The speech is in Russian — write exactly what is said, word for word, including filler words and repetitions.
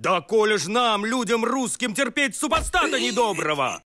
Да коли ж нам, людям русским, терпеть супостата недоброго!